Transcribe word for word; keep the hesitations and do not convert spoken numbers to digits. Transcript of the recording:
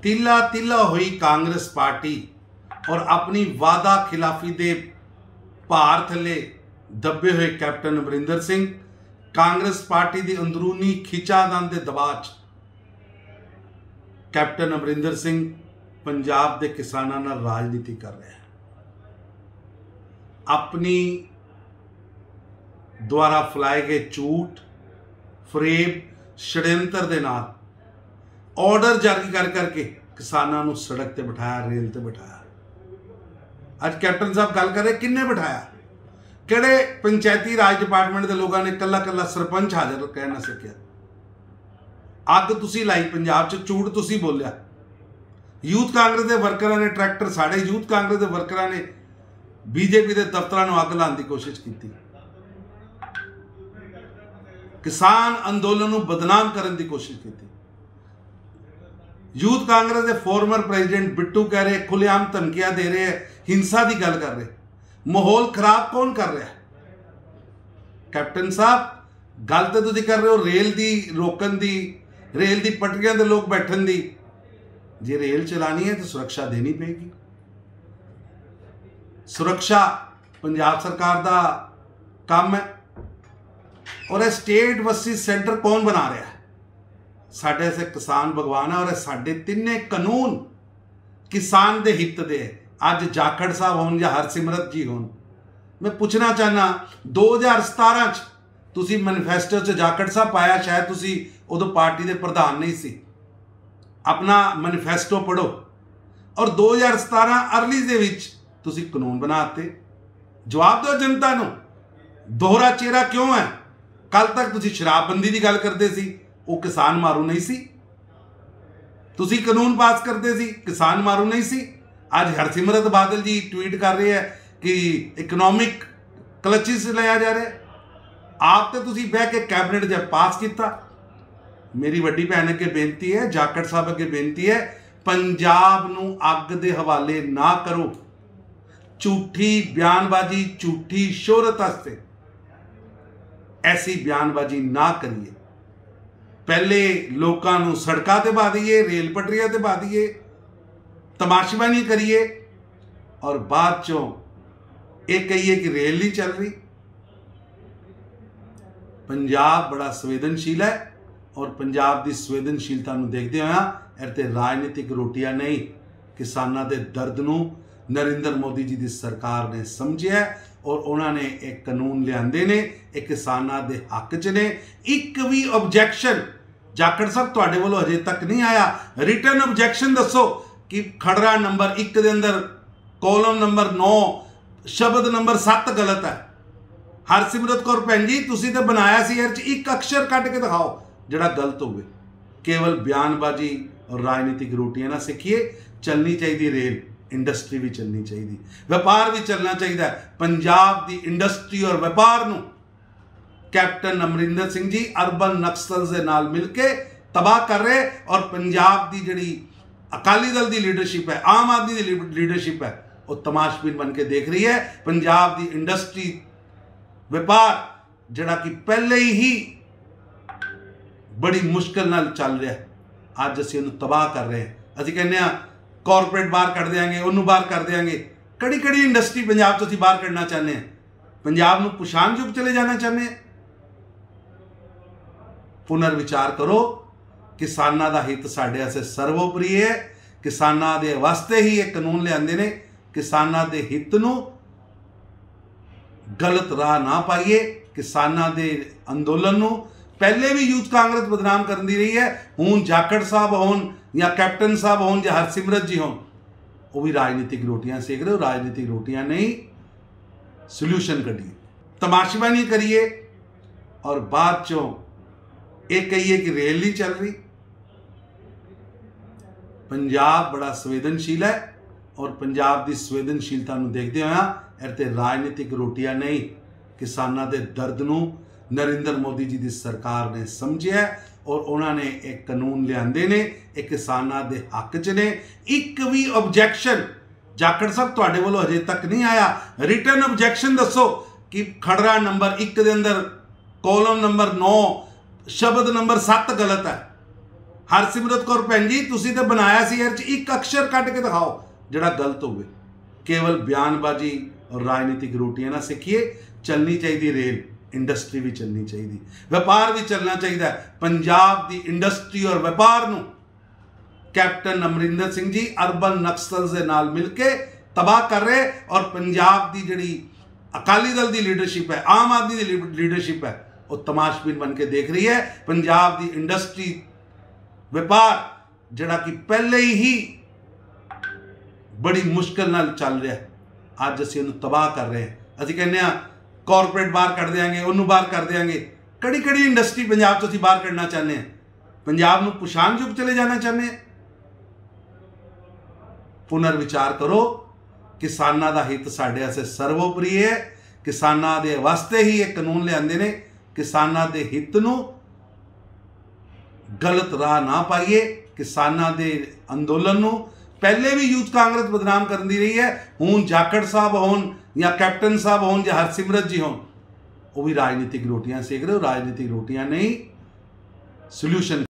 तिला तिला हुई कांग्रेस पार्टी और अपनी वादा खिलाफी दे भार थले दबे हुए कैप्टन अमरिंदर सिंह कांग्रेस पार्टी की अंदरूनी खिंचातान के दबाव कैप्टन अमरिंदर सिंह पंजाब के किसानों नाल राजनीति कर रहा है। अपनी द्वारा फैलाए गए झूठ फरेब षड्यंत्र के नाल ऑर्डर जारी कर करके किसानों को सड़क पर बिठाया, रेल पर बिठाया। अज कैप्टन साहब गल कर रहे किन्ने बिठाया, किहड़े पंचायती राज डिपार्टमेंट के लोगों ने कला कला सरपंच हाजिर कह ना सकिया। अग तुसी लाई पंजाब च, झूठ तुसी बोलिया। यूथ कांग्रेस के वर्करां ने ट्रैक्टर साड़े, यूथ कांग्रेस के वर्करां ने बीजेपी के दफ्तरां नूं अग लाने की कोशिश की। किसान अंदोलन नूं बदनाम करने की कोशिश की। यूथ कांग्रेस के फॉर्मर प्रेजिडेंट बिट्टू कह रहे खुलेआम धमकियां दे रहे हैं, हिंसा की गल कर रहे। माहौल खराब कौन कर रहा है? कैप्टन साहब गल तो तुसीं कर रहे हो रेल की रोकन की, रेल की पटरियां ते लोग बैठन की। जे रेल चलानी है तो सुरक्षा देनी पेगी। सुरक्षा पंजाब सरकार का काम है और यह स्टेट वर्सिस सेंटर कौन बना रहा है? साढ़े से किसान भगवान है और साढ़े तिने कानून किसान के हित दे। अज जाखड़ साहब होन या हरसिमरत जी होन, मैं पूछना चाहना दो हज़ार सतारह च तुसी मैनीफेस्टो च जाखड़ साहब पाया, शायद तुसी उदों पार्टी के प्रधान नहीं सी। अपना मैनीफेस्टो पढ़ो और दो हज़ार सतारह अर्ली दे विच तुसी कानून बनाते। जवाब दो जनता नूं, दोहरा चेहरा क्यों है? कल तक तुसी शराबबंदी की गल करते सी, वो किसान मारू नहीं सी। तुसी कानून पास करते सी, किसान मारू नहीं सी। आज हरसिमरत बादल जी ट्वीट कर रहे हैं कि इकनॉमिक क्लचिस लिया जा रहा है। आप तो तुसी बह के कैबिनेट जब पास किया। मेरी वड्डी भैन अगे बेनती है, जाखड़ साहब अगे बेनती है, पंजाब नूं अग दे हवाले ना करो। झूठी बयानबाजी, झूठी शोहरत वास्ते ऐसी बयानबाजी ना करिए। पहले लोगों को सड़कों पर पा दीए, रेल पटरियां पर पा दीए, तमाशबानी करिए और बाद चों ये कहिए कि रेल नहीं चल रही। पंजाब बड़ा संवेदनशील है और पंजाब की संवेदनशीलता को देखते हुए इत्थे राजनीतिक रोटियां नहीं, किसानों के दर्द नूं नरेंद्र मोदी जी की सरकार ने समझिया और उन्होंने एक कानून लियादे ने, एक किसानों के हक च ने। एक भी ऑब्जैक्शन जाखड़ साहब तुहाडे वालों अजे तक नहीं आया। रिटर्न ऑब्जैक्शन दसो कि खड़रा नंबर एक के अंदर कॉलम नंबर नौ शब्द नंबर सत्त गलत है। हरसिमरत कौर भैन जी तुसी तो बनाया सी, यार एक अक्षर कट के दिखाओ जिहड़ा गलत होवे। केवल बयानबाजी और राजनीतिक रोटियां ना सीखिए। चलनी चाहिए रेल, इंडस्ट्री भी चलनी चाहिए, व्यापार भी चलना चाहिए। पंजाब की इंडस्ट्री और व्यापार नूं कैप्टन अमरिंदर सिंह जी अर्बन नक्सल के नाल मिलके तबाह कर रहे और पंजाब की जिहड़ी अकाली दल की लीडरशिप है, आम आदमी की लीडरशिप है, वो तमाशबीन बन के देख रही है। पंजाब की इंडस्ट्री व्यापार जिहड़ा कि पहले ही बड़ी मुश्किल नाल चल रहा है, अज असीं उहनूं तबाह कर रहे हैं। असीं कहने आ कॉरपोरेट बाहर कढ़ देंगे, उन्होंने बाहर कर देंगे। कड़ी कड़ी इंडस्ट्री पंजाब तो असीं बाहर कढ़ना चाहते हैं। पंजाब नूं पुछाण युग चले जाना चाहते हैं। पुनर्विचार करो। किसानों का हित साढ़े वास्ते सर्वोपरि है। किसानों के वास्ते ही एक कानून लियादे ने। किसानों के हित नूं गलत राह ना पाइए। किसानों के अंदोलन नूं पहले भी यूथ कांग्रेस बदनाम करती रही है, हुण जाखड़ साहब होन या कैप्टन साहब होन या हरसिमरत जी होन, वो भी राजनीतिक रोटियां सेक रहे हो। राजनीतिक रोटियां नहीं, सोल्यूशन कढ़िए। तमाशबानी करिए और बाद चों एक कहिए कि रेल नहीं चल रही। पंजाब बड़ा संवेदनशील है और पंजाब की संवेदनशीलता को देखते हुए इत्थे राजनीतिक रोटियां नहीं, किसानों के दर्द नूं नरेंद्र मोदी जी की सरकार ने समझिया और उन्होंने एक कानून लियादे ने, एक किसानों के हक च ने। एक भी ऑब्जैक्शन जाखड़ साहब तुहाडे वालों अजे तक नहीं आया। रिटर्न ऑब्जैक्शन दसो कि खड़रा नंबर एक के अंदर कॉलम नंबर नौ शब्द नंबर सत्त गलत है। हरसिमरत कौर भैन जी तुसी तो बनाया सी एर एक अक्षर कट के दिखाओ जिहड़ा गलत होवे। केवल बयानबाजी और राजनीतिक रोटियां ना सीखिए, चलनी चाहिए रेल, इंडस्ट्री भी चलनी चाहिए, व्यापार भी चलना चाहिए। पंजाब की इंडस्ट्री और व्यापार नूं कैप्टन अमरिंदर सिंह जी अर्बन नक्सल के नाल मिलके तबाह कर रहे, और पंजाब की जिहड़ी अकाली दल की लीडरशिप है, आम आदमी की लीडरशिप है, वो तमाशबीन बन के देख रही है। पंजाब की इंडस्ट्री व्यापार जिहड़ा कि पहले ही बड़ी मुश्किल नाल चल रहा है, अज असीं उहनूं तबाह कर रहे हैं। असीं कहने आ कॉरपोरेट बाहर कर देंगे, उन्होंने बाहर कर देंगे। कड़ी कड़ी इंडस्ट्री पंजाब तो असीं बाहर करना चाहते हैं, पंजाब नूं पुछाण युग चले जाना चाहते हैं। पुनर्विचार करो, किसानां दा हित साडे वास्ते सर्वोपरि है, किसानां दे वास्ते ही ये कानून लिआंदे ने। किसानां दे हित नूं गलत राह ना पाइए, किसानां दे अंदोलन नूं पहले भी यूथ कांग्रेस बदनाम करती रही है, हुण जाखड़ साहब होन या कैप्टन साहब होन या हरसिमरत जी होन, वो भी राजनीतिक रोटियां सेक रहे हो, राजनीतिक रोटियां नहीं, सोल्यूशन